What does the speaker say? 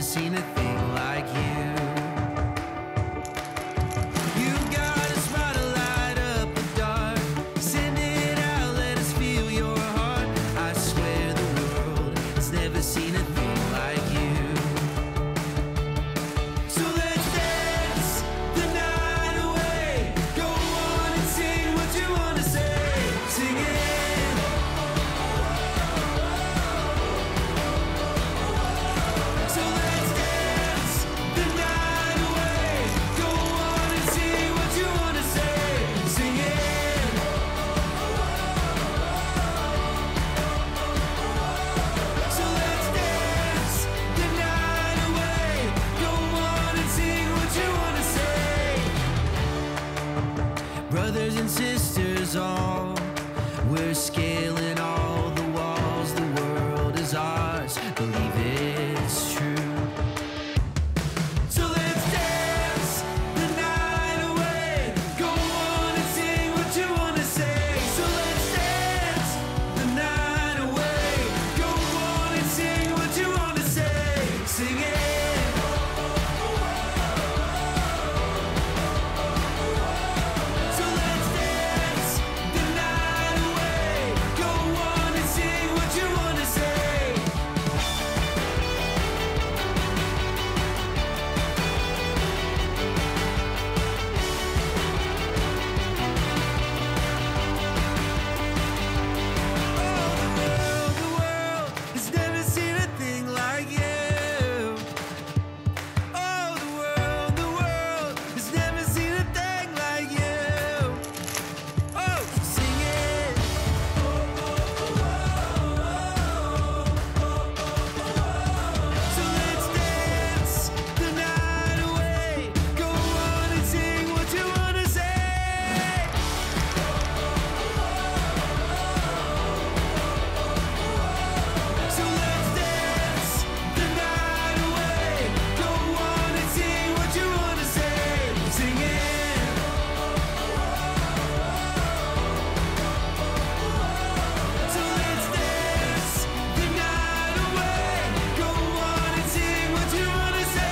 seen a thing like you. You got a smile to light up the dark. Send it out, let us feel your heart. I swear the world has never seen a thing like you. So let's dance the night away. Go on and sing what you want to say. Sing it. So let's dance the night away. Go on and sing what you want to say. Sing it. So let's dance the night away. Go on and sing what you want to say. Brothers and sisters all, we're scaling all the walls. The world is ours, believe it's true. So let's dance the night away. Go on and sing what you want to say. So let's dance the night away. Go on and sing what you want to say. Sing it. So let's dance the night away. Go on and sing what you want to say. Oh, the world has never seen a thing like you. Oh, the world has never seen a thing like you. Oh, sing it. So let's dance the night away. Go on and sing what you want to say. So let's dance the night away. Go on and sing what you want to say. Sing it. So let's dance the night away. Go on and sing what you want to say.